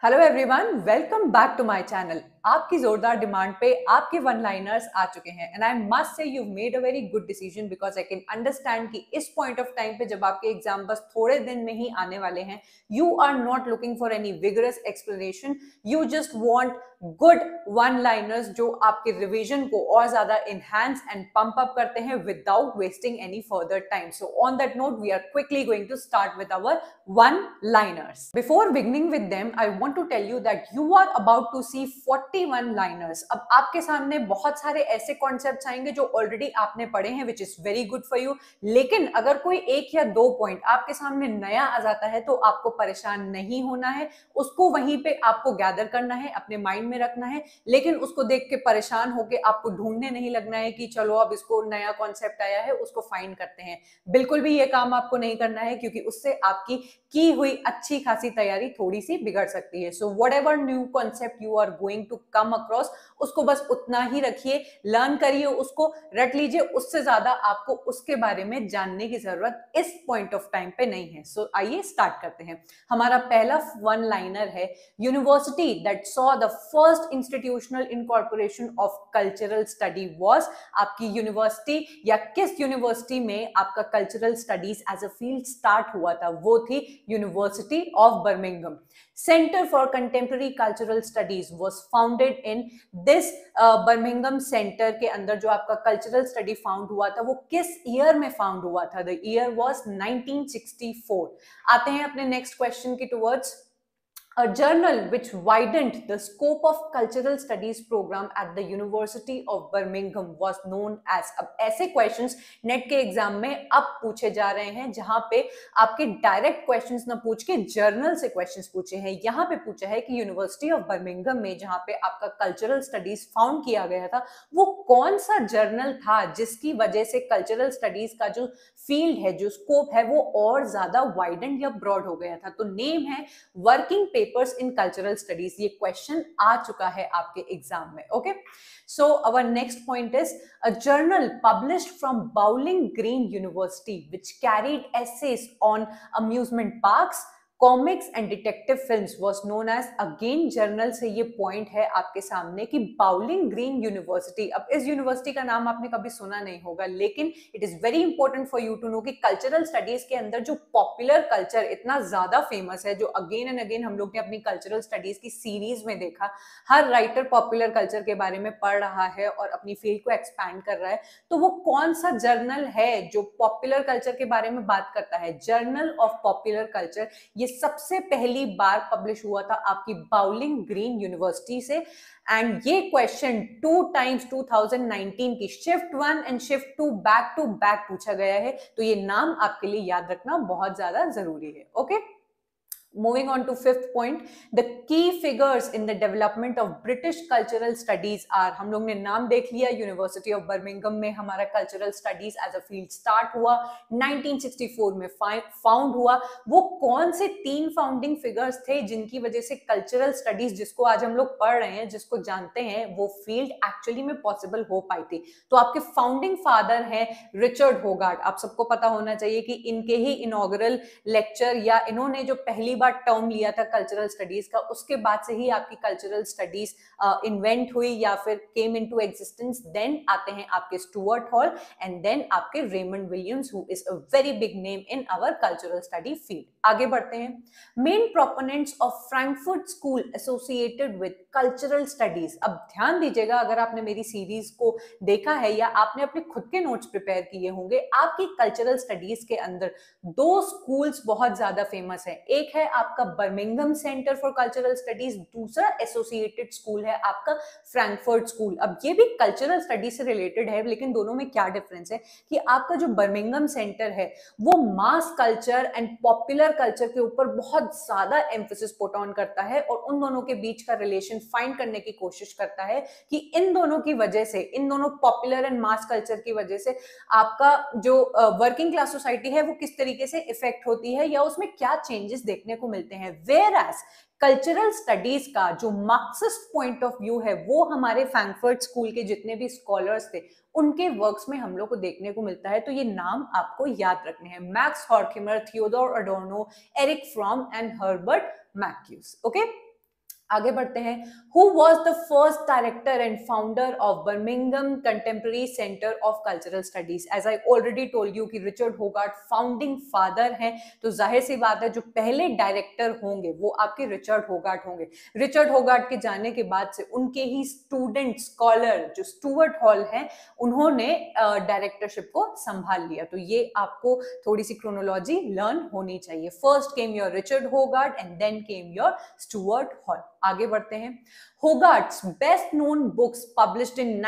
Hello everyone, welcome back to my channel. आपकी जोरदार demand पे आपके वन लाइनर्स आ चुके हैं and I must say you made a very good decision because I can understand कि इस पॉइंट ऑफ टाइम पे जब आपके एग्जाम बस थोड़े दिन में ही आने वाले हैं, you are not looking for any vigorous explanation, you just want good one liners जो आपके रिवीजन को और ज्यादा इनहैंस एंड पंप अप करते हैं without wasting any further time. So on that note we are quickly going to start with our one liners. Before beginning with them, I want to tell you that you are about to see 41 liners. अब आपके सामने बहुत सारे ऐसे concepts आएंगे जो already आपने पढ़े हैं, which is very good for you. लेकिन अगर कोई एक या दो पॉइंट आपके सामने नया आ जाता है तो आपको परेशान नहीं होना है, उसको वहीं पे आपको गैदर करना है, अपने माइंड में रखना है, लेकिन उसको देख के परेशान होके आपको ढूंढने नहीं लगना है कि चलो अब इसको नया कॉन्सेप्ट आया है उसको फाइंड करते हैं। बिल्कुल भी ये काम आपको नहीं करना है क्योंकि उससे आपकी की हुई अच्छी खासी तैयारी थोड़ी सी बिगड़ सकती है। So whatever new concept you are going to come across, उसको बस उतना ही रखिए, लर्न करिए, उसको रट लीजिए, उससे ज्यादा आपको उसके बारे में जानने की जरूरत इस पॉइंट ऑफ टाइम पे नहीं है। सो आइए स्टार्ट करते हैं। हमारा पहला वन लाइनर है, university that saw the first institutional incorporation of cultural study was. आपकी यूनिवर्सिटी या किस यूनिवर्सिटी में आपका cultural studies as a field start हुआ था, वो थी University of Birmingham. Center for Contemporary Cultural Studies was founded in this Birmingham Center के अंदर जो आपका कल्चरल स्टडी फाउंड हुआ था वो किस ईयर में फाउंड हुआ था? The year was 1964। आते हैं अपने नेक्स्ट क्वेश्चन की towards. A journal which widened the scope of cultural studies program at the University of Birmingham was known as। अब ऐसे क्वेश्चंस नेट के एग्जाम में अब पूछे जा रहे हैं जहां पे आपके डायरेक्ट क्वेश्चंस ना पूछ के जर्नल से क्वेश्चंस पूछे हैं। यहां पे पूछा है कि यूनिवर्सिटी ऑफ बर्मिंघम में जहां पे आपका कल्चरल स्टडीज फाउंड किया गया था वो कौन सा जर्नल था जिसकी वजह से कल्चरल स्टडीज का जो फील्ड है, जो स्कोप है, वो और ज्यादा वाइडेंड या ब्रॉड हो गया था। तो नेम है working papers in cultural studies. ये क्वेश्चन आ चुका है आपके एग्जाम में। Okay, so our next point is a journal published from Bowling Green University which carried essays on amusement parks, comics and detective films was known as. Again journal से ये point है आपके सामने कि बाउलिंग ग्रीन यूनिवर्सिटी। अब इस university का नाम आपने कभी सुना नहीं होगा, लेकिन it is very important for you to know कि कल्चरल स्टडीज के अंदर जो पॉपुलर कल्चर इतना ज्यादा फेमस है, जो अगेन एंड अगेन हम लोग ने अपनी कल्चरल स्टडीज की सीरीज में देखा, हर राइटर पॉपुलर कल्चर के बारे में पढ़ रहा है और अपनी फील्ड को एक्सपैंड कर रहा है, तो वो कौन सा जर्नल है जो पॉपुलर कल्चर के बारे में बात करता है? Journal of popular culture. ये सबसे पहली बार पब्लिश हुआ था आपकी बाउलिंग ग्रीन यूनिवर्सिटी से। एंड ये क्वेश्चन 2 टाइम्स 2019 की shift 1 and shift 2 back to back पूछा गया है, तो ये नाम आपके लिए याद रखना बहुत ज्यादा जरूरी है। Okay, moving on to fifth point, the key figures in the development of British cultural studies are। हम लोग ने नाम देख लिया, यूनिवर्सिटी ऑफ बर्मिंघम में हमारा cultural studies as a field start हुआ, 1964 में फाउंड हुआ। वो कौन से 3 फाउंडिंग फिगर्स थे जिनकी वजह से कल्चरल स्टडीज, जिसको आज हम लोग पढ़ रहे हैं, जिसको जानते हैं, वो फील्ड एक्चुअली में पॉसिबल हो पाई थी? तो आपके फाउंडिंग फादर हैं रिचर्ड होगार्ट। आप सबको पता होना चाहिए कि इनके ही इनॉग्रल लेक्चर या इन्होंने जो पहली बार टर्म लिया था कल्चरल स्टडीज का, उसके बाद से ही आपकी कल्चरल स्टडीज इन्वेंट हुई या फिर केम इनटू एग्जिस्टेंस। देन आते हैं आपके स्टुअर्ट हॉल एंड देन आपके Raymond Williams, who is a very big name in our cultural study field. आगे बढ़ते हैं। Main proponents of Frankfurt school associated with cultural studies. अब ध्यान दीजिएगा, अगर आपने मेरी सीरीज को देखा है या आपने अपने खुद के नोट्स प्रिपेयर किए होंगे, आपकी कल्चरल स्टडीज के अंदर 2 स्कूल्स बहुत ज्यादा फेमस है। एक है आपका Birmingham centre for cultural studies, दूसरा एसोसिएटेड स्कूल है आपका फ्रैंकफर्ट स्कूल। अब ये भी कल्चरल स्टडीज से रिलेटेड है, लेकिन दोनों में क्या डिफरेंस है कि आपका जो बर्मिंघम सेंटर है वो mass culture and popular culture के ऊपर बहुत ज्यादा एम्फेसिस पुट ऑन करता है और उन दोनों के बीच का रिलेशन फाइंड करने की कोशिश करता है कि इन दोनों की वजह से, इन दोनों पॉपुलर एंड मास कल्चर की वजह से आपका जो वर्किंग क्लास सोसाइटी है वो किस तरीके से इफेक्ट होती है या उसमें क्या चेंजेस देखने को मिलते हैं। वेयर एज कल्चरल स्टडीज का जो मार्क्सिस्ट पॉइंट ऑफ व्यू है वो हमारे फ्रैंकफर्ट स्कूल के जितने भी स्कॉलर्स थे उनके वर्क्स में हम लोग को देखने को मिलता है। तो ये नाम आपको याद रखने हैं, Max Horkheimer, Theodor Adorno, Erich Fromm and Herbert Marcuse. Okay, आगे बढ़ते हैं। Who was the first director and founder of Birmingham Contemporary Center of Cultural Studies? As I already told you कि रिचर्ड होगार्ट फाउंडिंग फादर हैं, तो जाहिर सी बात है जो पहले डायरेक्टर होंगे वो आपके रिचर्ड होगार्ट होंगे। रिचर्ड होगार्ट के जाने के बाद से उनके ही स्टूडेंट स्कॉलर जो स्टुअर्ट हॉल हैं, उन्होंने डायरेक्टरशिप को संभाल लिया। तो ये आपको थोड़ी सी क्रोनोलॉजी लर्न होनी चाहिए। First came your Richard Hoggart and then came your Stuart Hall. आगे बढ़ते हैं। Hogarth's best known books published in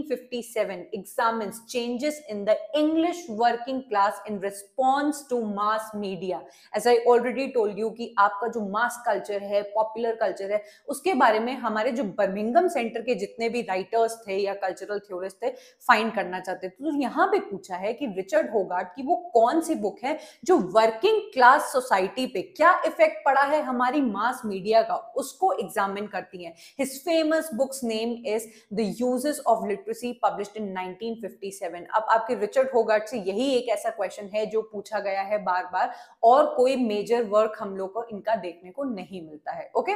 1957 examines changes in the English working class in response to mass media. As I already told you कि आपका जो mass culture है, popular culture है, उसके बारे में हमारे जो बर्मिंघम सेंटर के जितने भी राइटर्स थे या कल्चरल थ्योरिस्ट थे फाइंड करना चाहते थे। तो यहाँ पे पूछा है कि रिचर्ड होगार्ट की वो कौन सी बुक है जो वर्किंग क्लास सोसाइटी पे क्या इफेक्ट पड़ा है हमारी मास मीडिया का, उसको एग्जामिन करती है। His famous book's name is The Uses of Literacy, published in 1957. अब आपके रिचर्ड होगार्ट से यही एक ऐसा क्वेश्चन है जो पूछा गया है बार बार, और कोई मेजर वर्क हम लोग को इनका देखने को नहीं मिलता है। ओके,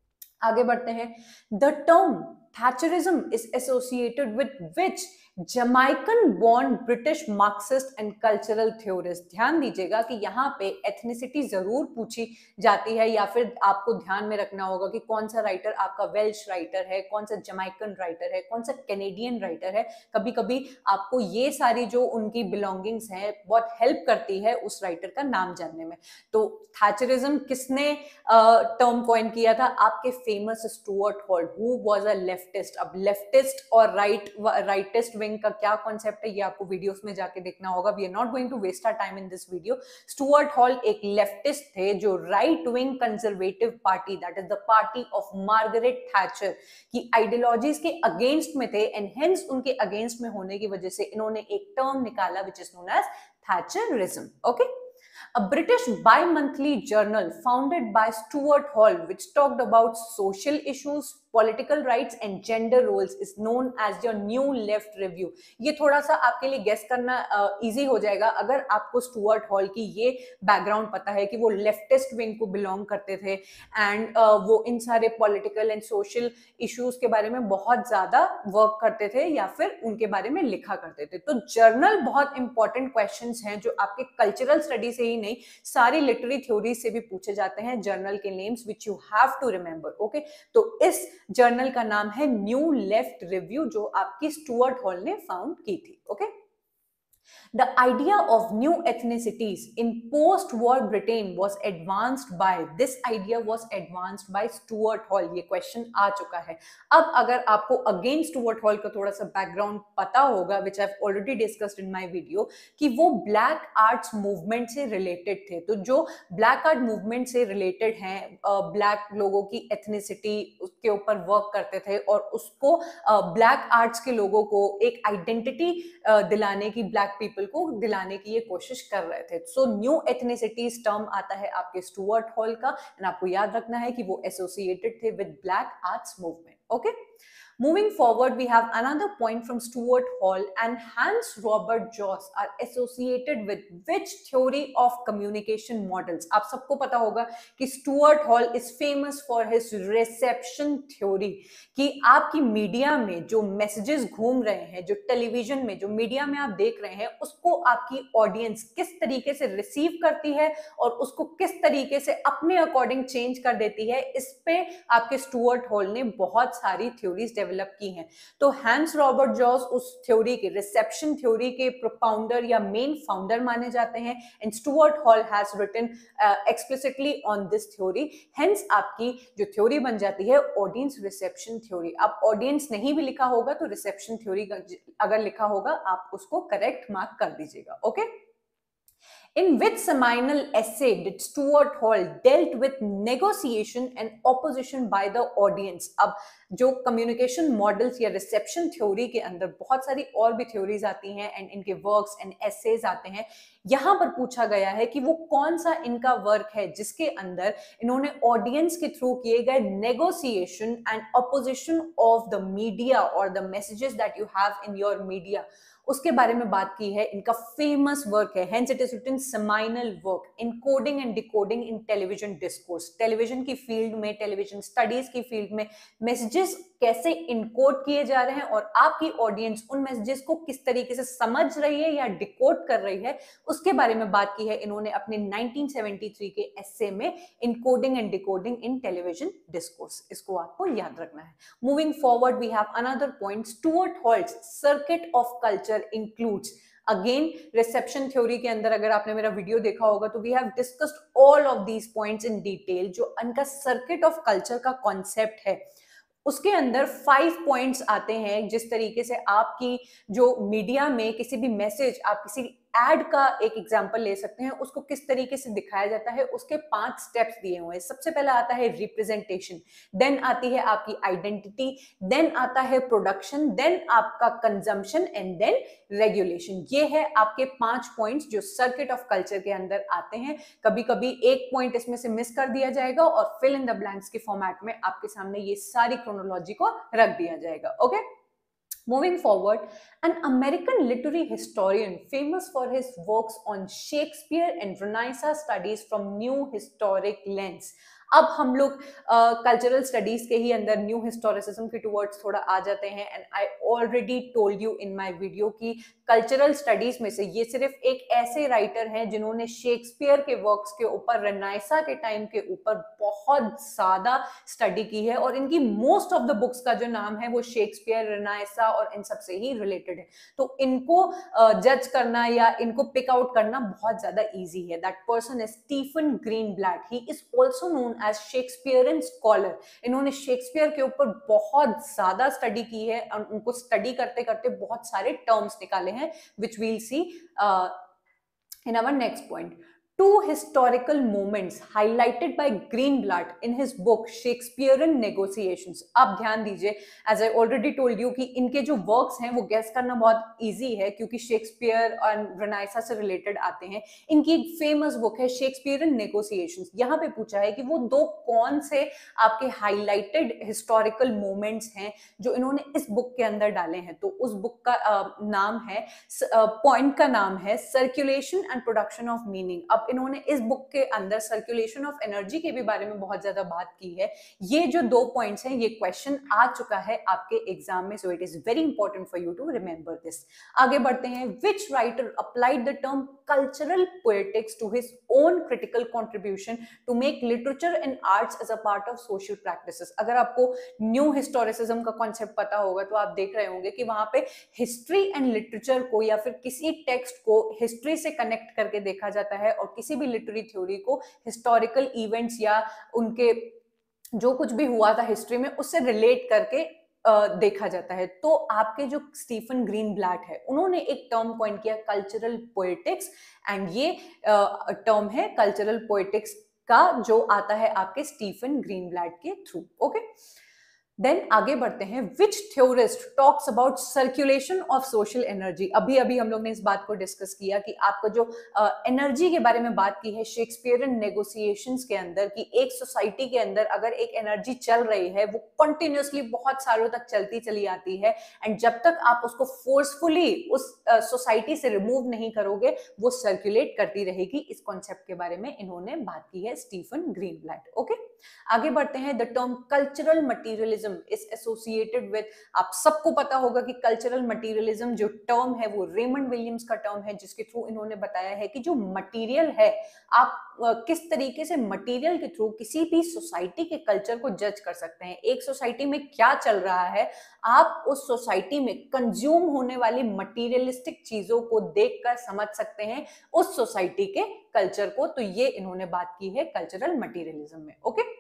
आगे बढ़ते हैं। The term Thatcherism is associated with which Jamaican born British Marxist and cultural theorist? ध्यान दीजिएगा कि यहाँ पे एथनिसिटी जरूर पूछी जाती है, या फिर आपको ध्यान में रखना होगा कि कौन सा राइटर आपका वेल्श राइटर है, कौन सा जमैकन राइटर है, कौन सा कैनेडियन राइटर है। कभी कभी आपको ये सारी जो उनकी बिलोंगिंग्स हैं बहुत हेल्प करती है उस राइटर का नाम जानने में। तो थैचरिज्म किसने टर्म कॉइन किया था? आपके famous Stuart Hall, who was a leftist. अब लेफ्टिस्ट और राइटिस्ट विंग का क्या कॉन्सेप्ट है ये आपको वीडियोस में जाके देखना होगा। We are not going to waste our time in this video. Stuart Hall एक लेफ्टिस्ट थे जो right wing conservative party, that is the party of Margaret Thatcher की आइडियोलॉजीज के अगेंस्ट में थे, एंड हेंस उनके अगेंस्ट में होने की वजह से इन्होंने एक टर्म निकाला which is known as Thatcherism. Okay, a British bi-monthly journal founded by Stuart Hall which talked about social issues, political rights and gender roles is known as your New Left Review. ये थोड़ा सा आपके लिए guess करना easy हो जाएगा अगर आपको स्टुअर्ट हॉल की ये बैकग्राउंड पता है कि वो लेफ्टिस्ट विंग को बिलोंग करते थे, एंड वो इन सारे पॉलिटिकल एंड सोशल इश्यूज के बारे में बहुत ज्यादा वर्क करते थे या फिर उनके बारे में लिखा करते थे। तो जर्नल बहुत इंपॉर्टेंट क्वेश्चंस हैं जो आपके कल्चरल स्टडी से ही नहीं, सारी लिटरेरी थ्योरी से भी पूछे जाते हैं। जर्नल के names which you have to remember. Okay, तो इस जर्नल का नाम है न्यू लेफ्ट रिव्यू जो आपकी स्टुअर्ट हॉल ने फाउंड की थी। Okay, The idea of new ethnicities in post-war Britain was advanced by, this idea was advanced by Stuart Hall. ये क्वेश्चन आ चुका है। अब अगर आपको अगेन स्टुअर्ट हॉल का थोड़ा सा बैकग्राउंड पता होगा, which I've already discussed in my video, कि वो ब्लैक आर्ट्स मूवमेंट से रिलेटेड थे। तो जो ब्लैक आर्ट मूवमेंट से रिलेटेड हैं, ब्लैक लोगों की एथनिसिटी उसके ऊपर वर्क करते थे और उसको ब्लैक आर्ट्स के लोगों को एक आइडेंटिटी दिलाने की, ब्लैक पीपल को दिलाने की ये कोशिश कर रहे थे। सो न्यू एथनिसिटीज टर्म आता है आपके स्टुअर्ट हॉल का, एंड आपको याद रखना है कि वो एसोसिएटेड थे with black arts movement. Okay, moving forward, we have another point from Stuart Hall and Hans Robert Joss are associated with which theory of communication models? आप सबको पता होगा कि Stuart Hall is famous for his reception theory, कि आपकी media में जो messages घूम रहे हैं, जो टेलीविजन में, जो मीडिया में आप देख रहे हैं, उसको आपकी ऑडियंस किस तरीके से रिसीव करती है और उसको किस तरीके से अपने अकॉर्डिंग चेंज कर देती है, इस पे आपके स्टुअर्ट हॉल ने बहुत सारी थ्योरीज डेवलप की हैं। तो हैंस रॉबर्ट जॉस उस थ्योरी के, रिसेप्शन थ्योरी के प्रोपाउंडर या मेन फाउंडर माने जाते हैं, and Stuart Hall has written explicitly on this theory. Hence आपकी जो थ्योरी बन जाती है ऑडियंस रिसेप्शन थ्योरी। अब ऑडियंस नहीं भी लिखा होगा तो रिसेप्शन थ्योरी अगर लिखा होगा आप उसको करेक्ट मार्क कर दीजिएगा। Okay, In which seminal essay did Stuart Hall dealt with negotiation and opposition by the audience? अब जो कम्युनिकेशन मॉडल्स या रिसेप्शन थ्योरी के अंदर बहुत सारी और भी थ्योरीज आती हैं एंड इनके वर्क्स एंड एसेज आते हैं। यहाँ पर पूछा गया है कि वो कौन सा इनका वर्क है जिसके अंदर इन्होंने ऑडियंस के थ्रू किए गए negotiation and opposition of the media और the messages that you have in your media, उसके बारे में बात की है। इनका फेमस वर्क है, hence it is written seminal work encoding and decoding in television discourse. Television की फील्ड में, टेलीविजन स्टडीज की फील्ड में मैसेजेस कैसे इनकोड किए जा रहे हैं और आपकी ऑडियंस उन मैसेजेस को किस तरीके से समझ रही है या डिकोड कर रही है, उसके बारे में बात की है इन्होंने अपने 1973 के एस्से में, encoding and decoding in television discourse. इसको आपको याद रखना है। Moving forward we have another point, Stuart Hall's circuit of culture includes. Again reception theory के अंदर अगर आपने मेरा वीडियो देखा होगा तो we have discussed all of these points in detail. जो उनका सर्किट ऑफ कल्चर का कॉन्सेप्ट है उसके अंदर 5 पॉइंट्स आते हैं, जिस तरीके से आपकी जो मीडिया में किसी भी मैसेज, आप किसी एड का एक एग्जांपल ले सकते हैं, उसको किस तरीके से दिखाया जाता है, उसके 5 स्टेप्स दिए हुए हैं। सबसे पहला आता है रिप्रेजेंटेशन, देन आती है आपकी आइडेंटिटी, देन आता है प्रोडक्शन, देन आपका कंजम्पशन एंड देन रेगुलेशन। ये है आपके 5 पॉइंट्स जो सर्किट ऑफ कल्चर के अंदर आते हैं। कभी कभी एक पॉइंट इसमें से मिस कर दिया जाएगा और फिल इन द ब्लैंक्स के फॉर्मेट में आपके सामने ये सारी क्रोनोलॉजी को रख दिया जाएगा। Okay, moving forward, an American literary historian famous for his works on Shakespeare and Renaissance studies from new historic lens। अब हम लोग कल्चरल स्टडीज के ही अंदर न्यू हिस्टोरिसिज्म के टुवर्ड्स थोड़ा आ जाते हैं। And I already told you in my video कि कल्चरल स्टडीज में से ये सिर्फ एक ऐसे राइटर हैं जिन्होंने शेक्सपियर के वर्क्स के ऊपर, रेनाइसा के टाइम के ऊपर बहुत ज्यादा स्टडी की है और इनकी मोस्ट ऑफ द बुक्स का जो नाम है वो शेक्सपियर, रेनाइसा और इन सब से ही रिलेटेड है। तो इनको जज करना या इनको पिक आउट करना बहुत ज्यादा इजी है। That person is Stephen Greenblatt. He is also known as Shakespearean scholar. इन्होंने शेक्सपियर के ऊपर बहुत ज्यादा स्टडी की है और उनको स्टडी करते करते बहुत सारे टर्म्स निकाले हैं, which we'll see in our next point. 2 historical moments highlighted by Greenblatt in his book Shakespearean Negotiations। आप ध्यान दीजिए, as I already told you कि इनके जो works हैं वो guess करना बहुत easy है क्योंकि शेक्सपियर और रेनाइसा से related आते हैं। इनकी एक famous book है Shakespearean Negotiations। यहाँ पे पूछा है कि वो 2 कौन से आपके highlighted historical moments हैं जो इन्होंने इस book के अंदर डाले हैं। तो उस book का नाम है, point का नाम है Circulation and Production of Meaning। अब इन्होंने इस बुक के अंदर सर्कुलेशन ऑफ एनर्जी के भी बारे में बहुत ज्यादा बात की है। ये जो 2 पॉइंट्स हैं, ये क्वेश्चन आ चुका है आपके एग्जाम में, so it is very important for you to remember this. आगे बढ़ते हैं। Which writer applied the term cultural poetics to his own critical contribution to make literature and arts as a part of social practices. अगर आपको new historicism का concept पता होगा तो आप देख रहे होंगे कि वहां पे हिस्ट्री एंड लिटरेचर को या फिर किसी टेक्स्ट को हिस्ट्री से कनेक्ट करके देखा जाता है और किसी भी लिटरेरी थ्योरी को हिस्टोरिकल इवेंट्स या उनके जो कुछ भी हुआ था हिस्ट्री में उससे रिलेट करके देखा जाता है। तो आपके जो स्टीफन ग्रीनब्लैट है उन्होंने एक टर्म कॉइन किया कल्चरल पोएटिक्स, एंड ये टर्म है कल्चरल पोएटिक्स का जो आता है आपके स्टीफन ग्रीनब्लैट के थ्रू। ओके, देन आगे बढ़ते हैं। Which theorist talks about circulation of social energy. अभी अभी हम लोग ने इस बात को डिस्कस किया कि आपका जो एनर्जी के बारे में बात की है शेक्सपियरियन नेगोशिएशंस के अंदर, कि एक सोसाइटी के अंदर अगर एक एनर्जी चल रही है वो कंटिन्यूसली बहुत सालों तक चलती चली आती है, एंड जब तक आप उसको फोर्सफुली उस सोसाइटी से रिमूव नहीं करोगे वो सर्कुलेट करती रहेगी। इस कॉन्सेप्ट के बारे में इन्होंने बात की है स्टीफन ग्रीनब्लैट। ओके, आगे बढ़ते हैं। The term cultural materialism is associated with, आप सबको पता होगा कि कल्चरल मटीरियलिज्म जो टर्म है वो रेमंड विलियम्स का टर्म है, जिसके थ्रू इन्होंने बताया है कि जो मटेरियल है, आप किस तरीके से मटेरियल के थ्रू किसी भी सोसाइटी के कल्चर को जज कर सकते हैं। एक सोसाइटी में क्या चल रहा है, आप उस सोसाइटी में कंज्यूम होने वाली मटीरियलिस्टिक चीजों को देखकर समझ सकते हैं उस सोसाइटी के कल्चर को। तो ये इन्होंने बात की है कल्चरल मटीरियलिज्म में। Okay,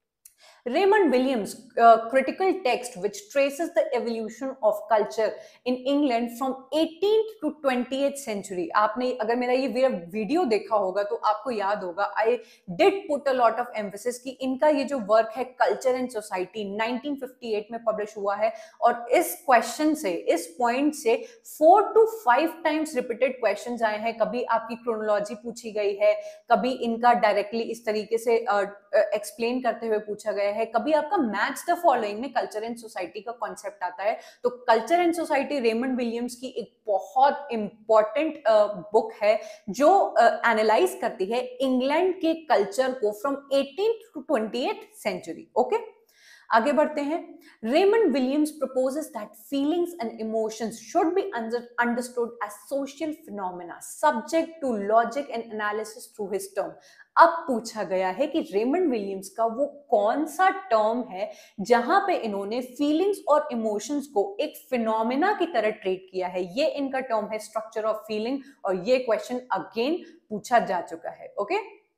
Raymond Williams' critical text which traces the evolution of culture in England from 18th to 20th century। आपने अगर मेरा ये वीडियो देखा होगा तो आपको याद होगा, I did put a lot of emphasis कि इनका ये जो वर्क है कल्चर एंड सोसाइटी 1958 में पब्लिश हुआ है। और इस क्वेश्चन से, इस पॉइंट से 4 to 5 टाइम्स रिपीटेड क्वेश्चंस आए हैं। कभी आपकी क्रोनोलॉजी पूछी गई है, कभी इनका डायरेक्टली इस तरीके से एक्सप्लेन करते हुए पूछा गया है, कभी आपका मैच द फॉलोइंग में कल्चर एंड सोसाइटी का कॉन्सेप्ट आता है, तो culture and society Raymond Williams की एक बहुत इंपॉर्टेंट बुक है जो एनालाइज करती है इंग्लैंड के कल्चर को from 18th to 20th century. Okay, आगे बढ़ते हैं। Raymond Williams proposes that feelings and emotions should be understood as social phenomena subject to logic and analysis through his term। अब पूछा गया है कि रेमंड विलियम्स का वो कौन सा टर्म है जहां पे इन्होंने फीलिंग्स और इमोशंस को एक फिनोमेना की तरह ट्रीट किया है। ये इनका टर्म है स्ट्रक्चर ऑफ फीलिंग, और ये क्वेश्चन अगेन पूछा जा चुका है। Okay,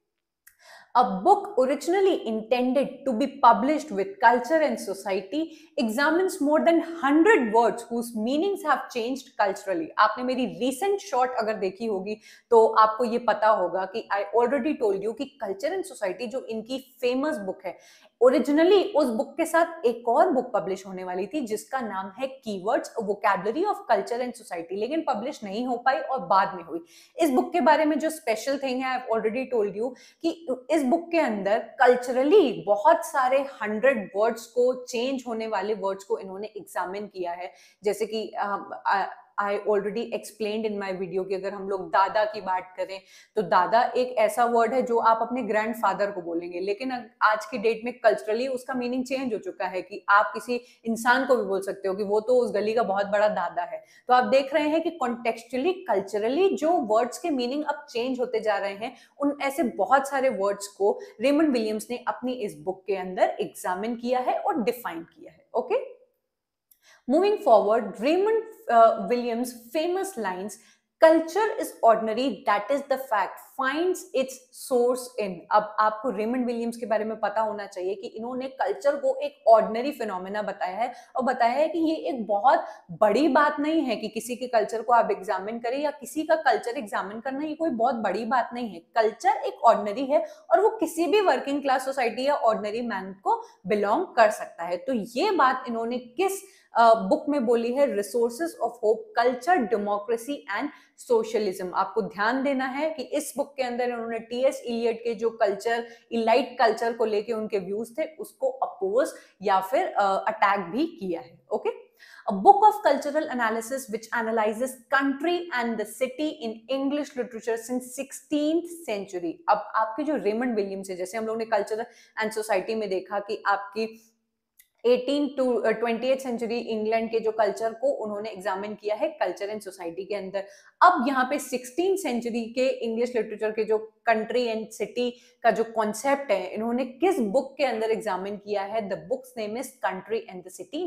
A book originally intended to be published with Culture and Society examines more than 100 words whose meanings have changed culturally। आपने मेरी recent short अगर देखी होगी तो आपको ये पता होगा कि I already told you कि Culture and Society जो इनकी famous book है, ओरिजिनली उस बुक के साथ एक और बुक पब्लिश होने वाली थी जिसका नाम है keywords vocabulary of culture and society, लेकिन पब्लिश नहीं हो पाई और बाद में हुई। इस बुक के बारे में जो स्पेशल थिंग है, I have already told you कि इस बुक के अंदर कल्चरली बहुत सारे 100 वर्ड्स को, चेंज होने वाले वर्ड्स को इन्होंने एग्जामिन किया है। जैसे कि I already explained in my video कि अगर हम लोग दादा की बात करें तो दादा एक ऐसा वर्ड है जो आप अपने ग्रैंडफादर को बोलेंगे, लेकिन आज की डेट में कल्चरली उसका मीनिंग चेंज हो चुका है कि आप किसी इंसान को भी बोल सकते हो कि वो तो उस गली का बहुत बड़ा दादा है। तो आप देख रहे हैं कि कॉन्टेक्चुअली कल्चरली जो वर्ड्स के मीनिंग अब चेंज होते जा रहे हैं, उन ऐसे बहुत सारे वर्ड्स को रेमंड विलियम्स ने अपनी इस बुक के अंदर एग्जामिन किया है और डिफाइन किया है। Okay, moving forward, Raymond Williams' famous lines, "Culture is ordinary, that is the fact, finds its source in"। अब आपको रेमंड विलियम्स के बारे में पता होना चाहिए कि इन्होंने कल्चर को एक ऑर्डिनरी फिनोमेना बताया है, और बताया है कि ये एक बहुत बड़ी बात नहीं है कि किसी के कल्चर को आप एग्जामिन करें या किसी का कल्चर एग्जामिन करना ये कोई बहुत बड़ी बात नहीं है। कल्चर एक ऑर्डिनरी है और वो किसी भी वर्किंग क्लास सोसाइटी या ऑर्डिनरी मैन को बिलोंग कर सकता है। तो ये बात इन्होंने किस बुक में बोली है? Resources of hope, culture, democracy and socialism. आपको ध्यान देना है कि इस बुक के अंदर उन्होंने टी.एस. इलियट के जो कल्चर, इलाइट कल्चर को लेके उनके व्यूज थे, उसको अपोज या फिर अटैक भी किया है। Okay, A book of cultural analysis which analyzes country and the city in English literature since 16th century। अब आपके जो रेमंड विलियम्स है, जैसे हम लोगों ने कल्चर एंड सोसाइटी में देखा कि आपकी 18 टू 20th सेंचुरी इंग्लैंड के जो कल्चर को उन्होंने एग्जामिन किया है कल्चर एंड सोसाइटी के अंदर। अब यहाँ पे 16th सेंचुरी के इंग्लिश लिटरेचर के जो कंट्री एंड सिटी का जो कॉन्सेप्ट है, इन्होंने किस बुक के अंदर एग्जामिन किया है? The book's name is country and the city,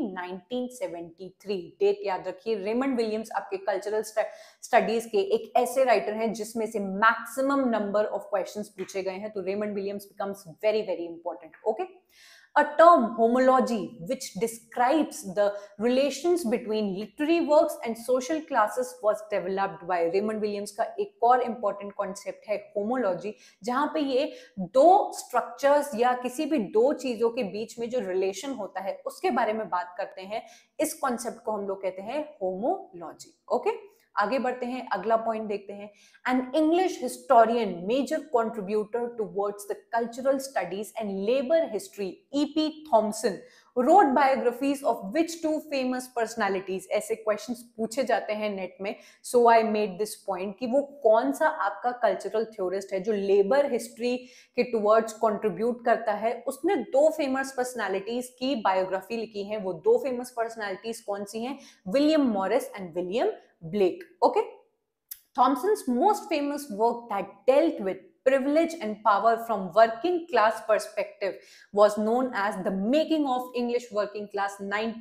1973। Date याद रखिए। रेमंड विलियम्स आपके कल्चरल स्टडीज के एक ऐसे राइटर हैं जिसमें से मैक्सिमम नंबर ऑफ क्वेश्चंस पूछे गए हैं, तो Raymond Williams becomes very very important. Okay, A term, homology, which describes the relations between literary works and social classes, was developed by Raymond Williams। का एक और important concept है homology, जहां पे ये दो structures या किसी भी दो चीजों के बीच में जो relation होता है उसके बारे में बात करते हैं। इस concept को हम लोग कहते हैं homology। ओके, आगे बढ़ते हैं, अगला पॉइंट देखते हैं। An English historian, major contributor towards the cultural studies and labor history, E.P. Thompson, wrote biographies of which two famous personalities? ऐसे क्वेश्चंस पूछे जाते हैं नेट में, so I made this point कि वो कौन सा आपका कल्चरल थ्योरिस्ट है जो लेबर हिस्ट्री के टुवर्ड्स कंट्रीब्यूट करता है। उसने दो फेमस पर्सनालिटीज की बायोग्राफी लिखी है। वो दो फेमस पर्सनालिटीज कौन सी हैं? William Morris and William Blake. Okay, Thompson's most famous work that dealt with privilege and power from working class perspective was known as The Making of English Working Class,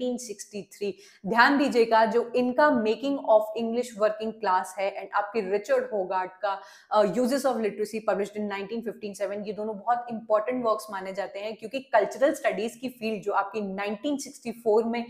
1963। ध्यान दीजिएगा, जो इनका making of English working class है and आपकी Richard Hoggart का uses of literacy published in 1957, ये दोनों बहुत इंपॉर्टेंट वर्क्स माने जाते हैं क्योंकि कल्चरल स्टडीज की फील्ड जो आपकी 1964 में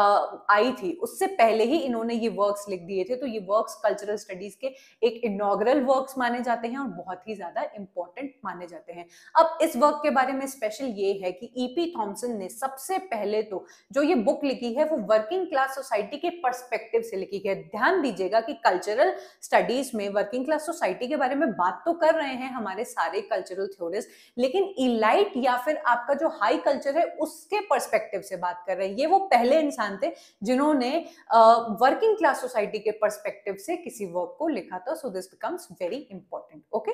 आई थी, उससे पहले ही इन्होंने ये वर्क्स लिख दिए थे। तो ये वर्क्स कल्चरल स्टडीज के एक इनॉग्रल वर्क्स माने जाते हैं और बहुत ही ज्यादा ज्यादा इंपॉर्टेंट माने जाते हैं। अब इस वर्क के बारे में स्पेशल ये है कि ईपी थॉमसन ने सबसे पहले तो जो ये बुक लिखी है वो वर्किंग क्लास सोसाइटी के पर्सपेक्टिव से लिखी है। ध्यान दीजिएगा कि कल्चरल स्टडीज में वर्किंग क्लास सोसाइटी के बारे में बात तो कर रहे हैं हमारे सारे कल्चरल थ्योरिस्ट, लेकिन इलाइट या फिर आपका जो हाई कल्चर है उसके पर्सपेक्टिव से बात कर रहे हैं। ये वो पहले इंसान थे जिन्होंने वर्किंग क्लास सोसाइटी के पर्सपेक्टिव से किसी वर्क को लिखा था। So this becomes very important. Okay,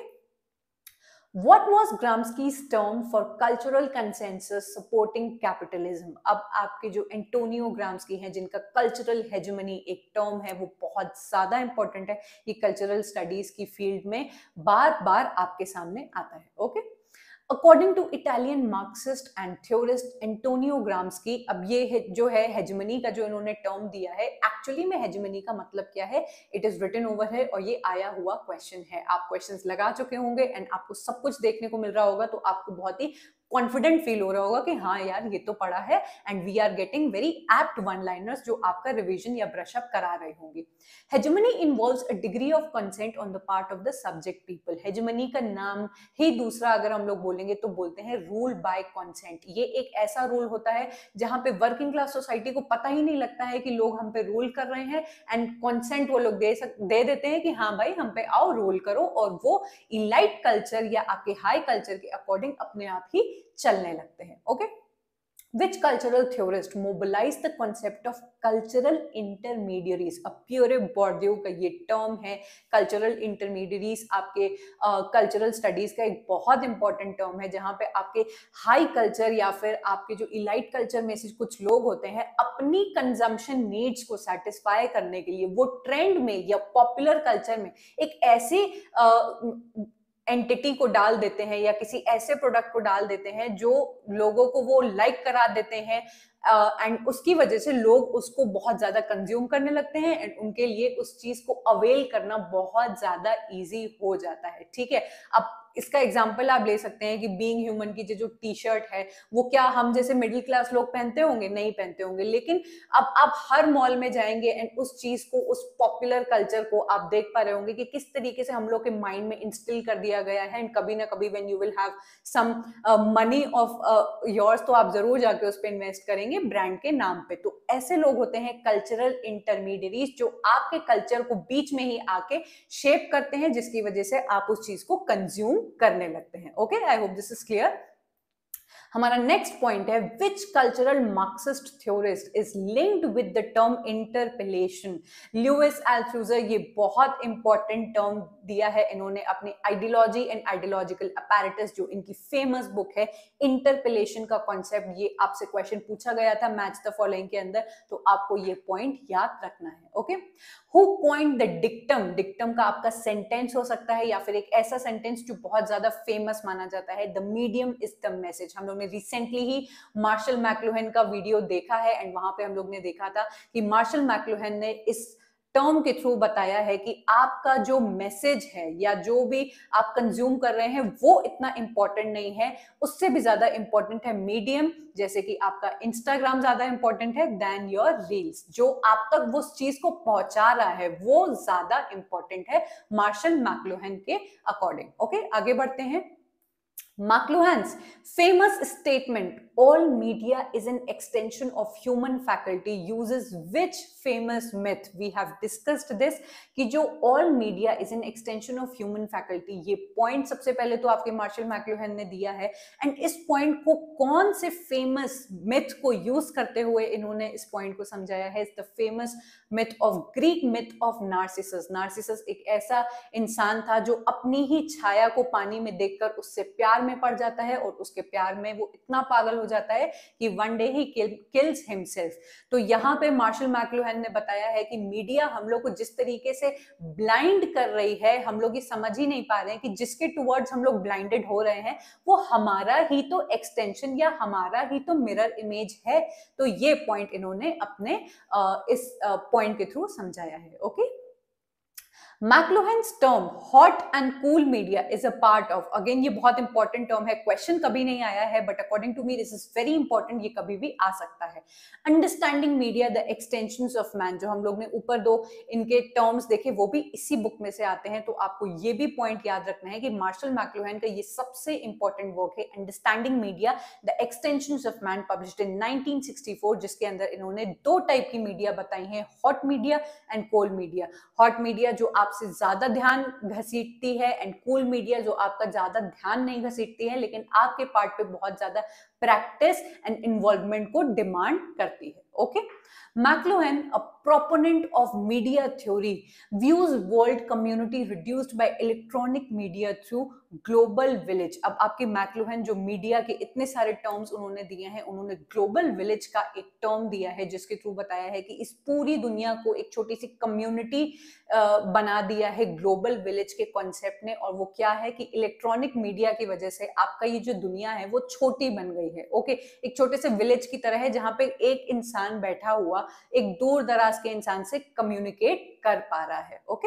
What was Gramsci's term for cultural consensus supporting capitalism? अब आपके जो एंटोनियो ग्राम्स्की हैं जिनका कल्चरल हेजेमनी एक टर्म है वो बहुत ज्यादा इंपॉर्टेंट है, ये कल्चरल स्टडीज की फील्ड में बार बार आपके सामने आता है। Okay, according to Italian Marxist and theorist Antonio Gramsci, अब ये है जो है हेजेमनी का जो इन्होंने टर्म दिया है, एक्चुअली में हेजेमनी का मतलब क्या है, इट इज रिटन ओवर है और ये आया हुआ क्वेश्चन है। आप क्वेश्चंस लगा चुके होंगे एंड आपको सब कुछ देखने को मिल रहा होगा, तो आपको बहुत ही कॉन्फिडेंट फील हो रहा होगा कि हाँ यार ये तो पढ़ा है and we are getting very apt one liners जो आपका रिवीजन या ब्रश अप करा रहे होंगे। Hegemony involves a degree of consent on the part of the subject people. Hegemony का नाम ही दूसरा अगर हम लोग बोलेंगे तो बोलते हैं रूल बाय कंसेंट। ये एक ऐसा रूल होता है जहां पे वर्किंग क्लास सोसाइटी को पता ही नहीं लगता है कि लोग हम पे रूल कर रहे हैं एंड कंसेंट वो लोग दे देते हैं कि हाँ भाई हम पे आओ रूल करो, और वो इलाइट कल्चर या आपके हाई कल्चर के अकॉर्डिंग अपने आप ही चलने लगते हैं। Okay, Which cultural theorist mobilized the concept of cultural intermediaries? अब प्योरे बॉर्डियो का ये टर्म है। कल्चरल इंटरमीडियरीज आपके कल्चरल स्टडीज का एक बहुत इंपॉर्टेंट टर्म है, जहां पे आपके हाई कल्चर या फिर आपके जो इलाइट कल्चर में से कुछ लोग होते हैं अपनी कंजम्पशन नीड्स को सेटिस्फाई करने के लिए वो ट्रेंड में या पॉपुलर कल्चर में एक ऐसी एंटिटी को डाल देते हैं या किसी ऐसे प्रोडक्ट को डाल देते हैं जो लोगों को वो लाइक करा देते हैं एंड उसकी वजह से लोग उसको बहुत ज्यादा कंज्यूम करने लगते हैं एंड उनके लिए उस चीज को अवेल करना बहुत ज्यादा इजी हो जाता है। ठीक है, अब इसका एग्जाम्पल आप ले सकते हैं कि बीइंग ह्यूमन की जो टी शर्ट है वो क्या हम जैसे मिडिल क्लास लोग पहनते होंगे? नहीं पहनते होंगे, लेकिन अब आप हर मॉल में जाएंगे एंड उस चीज को, उस पॉपुलर कल्चर को आप देख पा रहे होंगे कि किस तरीके से हम लोग के माइंड में इंस्टिल कर दिया गया है एंड कभी ना कभी when you will have some money of yours तो आप जरूर जाके उस पर इन्वेस्ट करेंगे ब्रांड के नाम पे। तो ऐसे लोग होते हैं कल्चरल इंटरमीडियरीज जो आपके कल्चर को बीच में ही आके शेप करते हैं, जिसकी वजह से आप उस चीज को कंज्यूम करने लगते हैं। Okay, I hope this is clear. हमारा नेक्स्ट पॉइंट है which cultural Marxist theorist is linked with the term interpellation. Louis Althusser, ये बहुत इंपॉर्टेंट टर्म दिया है इन्होंने अपनी आइडियोलॉजी एंड आइडियोलॉजिकल अपैरेटस, जो इनकी फेमस बुक है इंटरपेलेशन का कॉन्सेप्ट। ये आपसे क्वेश्चन पूछा गया था मैच द फॉलोइंग के अंदर, तो आपको ये पॉइंट याद रखना है। Okay, who coined the dictum. Dictum का आपका सेंटेंस हो सकता है या फिर एक ऐसा सेंटेंस जो बहुत ज्यादा फेमस माना जाता है, the medium is the message. हम लोग ने रिसेंटली ही मार्शल मैक्लूहेन का वीडियो देखा है एंड वहां पे हम लोग ने देखा था कि मार्शल मैक्लूहेन ने इस टर्म के थ्रू बताया है कि आपका जो मैसेज है या जो भी आप कंज्यूम कर रहे हैं वो इतना इंपॉर्टेंट नहीं है, उससे भी ज्यादा इंपॉर्टेंट है मीडियम, जैसे कि आपका इंस्टाग्राम ज्यादा इंपॉर्टेंट है देन योर रील्स। जो आप तक वो चीज को पहुंचा रहा है वो ज्यादा इंपॉर्टेंट है मार्शल मैक्लूहेन के अकॉर्डिंग। ओके, आगे बढ़ते हैं। McLuhan's famous statement, all media is an extension of human faculty, uses which famous myth? We have discussed this कि जो all media is an extension of human faculty, ये point सबसे पहले तो आपके मार्शल मैक्लूहेन ने दिया है एंड इस point को कौन से famous myth को use करते हुए इन्होंने इस point को समझाया है? the famous myth of Greek myth of Narcissus। Narcissus एक ऐसा इंसान था जो अपनी ही छाया को पानी में देखकर उससे प्यार में पड़ जाता है और उसके प्यार में वो इतना पागल हो जाता है कि one day he kills himself. तो यहाँ पे मार्शल मैक्लूहेन ने बताया है कि मीडिया हम लोग को जिस तरीके से ब्लाइंड कर रही है, हम लोग ये समझ ही नहीं पा रहे हैं कि जिसके टुवर्ड्स हम लोग ब्लाइंडेड हो रहे हैं वो हमारा ही तो एक्सटेंशन या हमारा ही तो मिरर इमेज है। तो ये पॉइंट इन्होंने अपने इस पॉइंट के थ्रू समझाया है। Okay, McLuhan's term hot and cool media is a part of, again ये बहुत इंपॉर्टेंट टर्म है, क्वेश्चन कभी नहीं आया है but according to me this is very important, ये कभी भी आ सकता है। Understanding media the extensions of man, जो हम लोग ने ऊपर दो इनके टर्म्स देखे वो भी इसी बुक में से आते हैं, तो आपको ये भी पॉइंट याद रखना है कि मार्शल मैक्लुहन का ये सबसे इंपॉर्टेंट वर्क है understanding media the extensions of man, published in 1964, जिसके अंदर इन्होंने दो टाइप की मीडिया बताई हैं, hot media and cold media. Hot media जो आपसे ज्यादा ध्यान घसीटती है एंड कूल मीडिया जो आपका ज्यादा ध्यान नहीं घसीटती है लेकिन आपके पार्ट पे बहुत ज्यादा प्रैक्टिस एंड इन्वॉल्वमेंट को डिमांड करती है। Okay, McLuhan, a proponent of media theory, views world community reduced by electronic media through global village। अब आपके मैक्लुहन जो मीडिया के इतने सारे टर्म्स उन्होंने दिए हैं, उन्होंने ग्लोबल विलेज का एक टर्म दिया है जिसके थ्रू बताया है कि इस पूरी दुनिया को एक छोटी सी कम्युनिटी बना दिया है ग्लोबल विलेज के कॉन्सेप्ट ने, और वो क्या है कि इलेक्ट्रॉनिक मीडिया की वजह से आपका ये जो दुनिया है वो छोटी बन गई है। ओके, एक छोटे से विलेज की तरह है जहां पे एक इंसान बैठा हुआ एक दूर दराज के इंसान से कम्युनिकेट कर पा रहा है। ओके,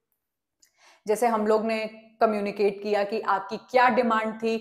जैसे हम लोग ने कम्युनिकेट किया कि आपकी क्या डिमांड थी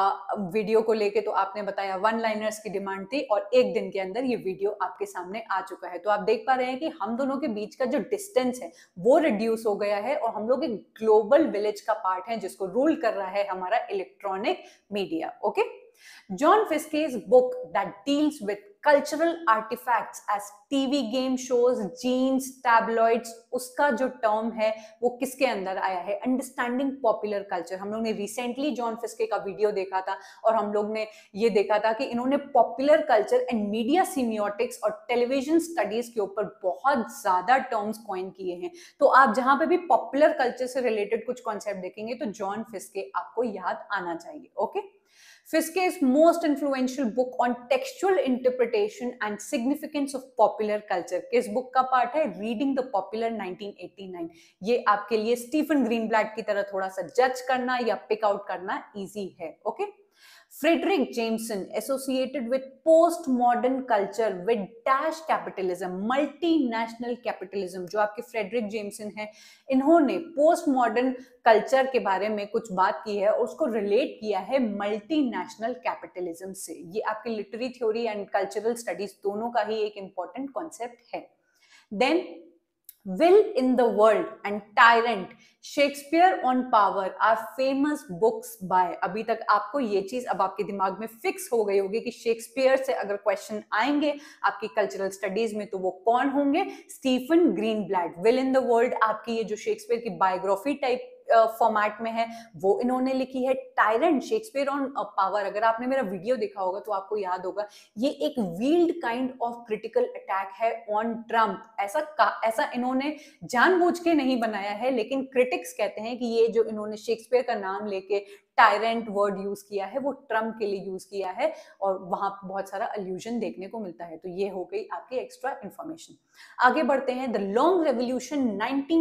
वीडियो को लेके, तो आपने बताया वन लाइनर्स की डिमांड थी और एक दिन के अंदर ये वीडियो आपके सामने आ चुका है। तो आप देख पा रहे हैं कि हम दोनों के बीच का जो डिस्टेंस है वो रिड्यूस हो गया है और हम लोग एक ग्लोबल विलेज का पार्ट है जिसको रूल कर रहा है हमारा electronic media. Okay, John Fiskey's book that deals with cultural artifacts as TV game shows, jeans, tabloids, उसका जो टर्म है वो किसके अंदर आया है? Understanding popular culture. हम लोग ने रिसेंटली जॉन फिस्के का वीडियो देखा था और हम लोग ने ये देखा था कि इन्होंने popular culture and media semiotics और टेलीविजन स्टडीज के ऊपर बहुत ज्यादा टर्म्स कॉइन किए हैं। तो आप जहां पे भी पॉपुलर कल्चर से रिलेटेड कुछ कॉन्सेप्ट देखेंगे तो जॉन फिस्के आपको याद आना चाहिए। Okay, Fiskey's most influential book on textual interpretation and significance of popular culture, किस बुक का पार्ट है? Reading the Popular 1989। ये आपके लिए स्टीफन ग्रीनब्लैट की तरह थोड़ा सा जज करना या पिक आउट करना इजी है। Okay, Frederick Jameson associated with postmodern culture with dash capitalism, multinational capitalism, जो आपके फ्रेडरिक जेमसन हैं, इन्होंने पोस्ट मॉडर्न कल्चर के बारे में कुछ बात की है और उसको रिलेट किया है मल्टीनेशनल कैपिटलिज्म से। ये आपकी literary theory and cultural studies दोनों का ही एक इंपॉर्टेंट कॉन्सेप्ट है। Then Will in the World and Tyrant, Shakespeare on power are famous books by. अभी तक आपको ये चीज अब आपके दिमाग में फिक्स हो गई होगी कि शेक्सपियर से अगर क्वेश्चन आएंगे आपकी कल्चरल स्टडीज में तो वो कौन होंगे? Stephen Greenblatt. Will in the world आपकी ये जो शेक्सपियर की बायोग्राफी टाइप फॉर्मेट में है वो इन्होंने लिखी है। टायरेंट, शेक्सपियर ऑन पावर, अगर आपने मेरा वीडियो देखा होगा तो आपको याद होगा ये एक veiled kind of critical attack है ऑन ट्रम्प। ऐसा इन्होंने जानबूझ के नहीं बनाया है लेकिन क्रिटिक्स कहते हैं कि ये जो इन्होंने शेक्सपियर का नाम लेके टायरेंट वर्ड यूज किया है वो ट्रम्प के लिए यूज किया है और वहां बहुत सारा अल्यूजन देखने को मिलता है। तो ये हो गई आपकी एक्स्ट्रा इंफॉर्मेशन। आगे बढ़ते हैं। The long revolution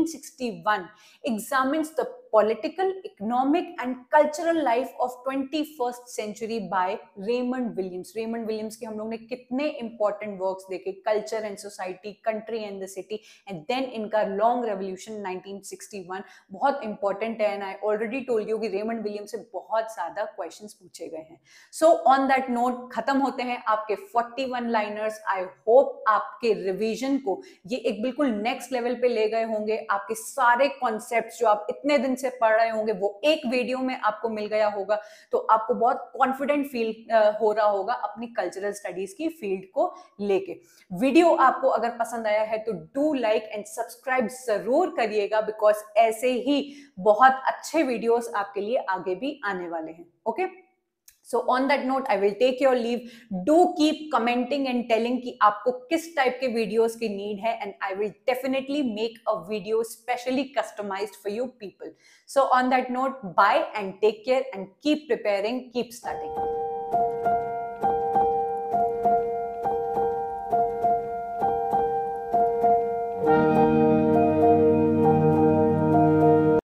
1961 examines the political, economic and cultural life of 21st century by Raymond Williams। Raymond Williams के हम लोग ने कितने इंपॉर्टेंट वर्क्स देखे, culture and society, country and the city, and then इनका लॉन्ग रेवोल्यूशन 1961 बहुत important है and I already told you कि रेमंड विलियम्स से बहुत ज्यादा क्वेश्चंस पूछे गए हैं। सो ऑन दैट नोट खत्म होते हैं आपके 41 लाइनर्स। आई होप आपके रिवीजन को ये एक बिल्कुल नेक्स्ट लेवल पे ले गए होंगे। आपके सारे कॉन्सेप्ट्स जो आप इतने दिन से पढ़ रहे होंगे वो एक वीडियो में आपको मिल गया होगा, तो आपको बहुत कॉन्फिडेंट फील हो रहा होगा अपनी कल्चरल स्टडीज की फील्ड को लेके। वीडियो आपको अगर पसंद आया है तो डू लाइक एंड सब्सक्राइब जरूर करिएगा बिकॉज ऐसे ही बहुत अच्छे वीडियोस आपके लिए आगे भी आने वाले हैं। Okay, So on that note, I will take your leave. Do keep commenting and telling कि आपको किस टाइप के वीडियोस की नीड है and I will definitely make a video specially customized for you people. So on that note, bye and take care and keep preparing, keep studying.